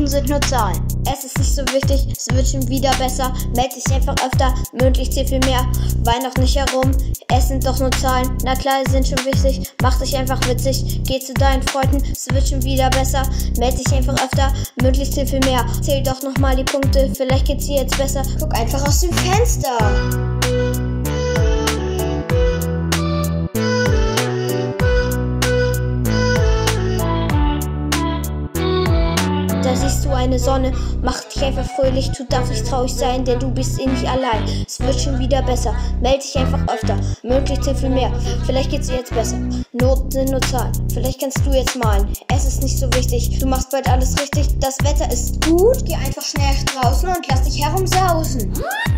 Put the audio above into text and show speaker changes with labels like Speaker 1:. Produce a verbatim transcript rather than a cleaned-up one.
Speaker 1: sind nur Zahlen. Es ist nicht so wichtig, es wird schon wieder besser. Meld dich einfach öfter, mündlich zählt viel mehr. Wein doch nicht herum, es sind doch nur Zahlen. Na klar, sie sind schon wichtig, mach dich einfach witzig. Geh zu deinen Freunden, es wird schon wieder besser. Meld dich einfach öfter, mündlich zählt viel mehr. Zähl doch nochmal die Punkte, vielleicht geht's dir jetzt besser. Guck einfach aus dem Fenster. Da siehst du eine Sonne, mach dich einfach fröhlich, du darfst nicht traurig sein, denn du bist eh nicht allein. Es wird schon wieder besser, meld dich einfach öfter, möglich zählt viel mehr, vielleicht geht's dir jetzt besser. Noten sind nur Zahlen, vielleicht kannst du jetzt malen, es ist nicht so wichtig, du machst bald alles richtig, das Wetter ist gut, geh einfach schnell draußen und lass dich herumsausen.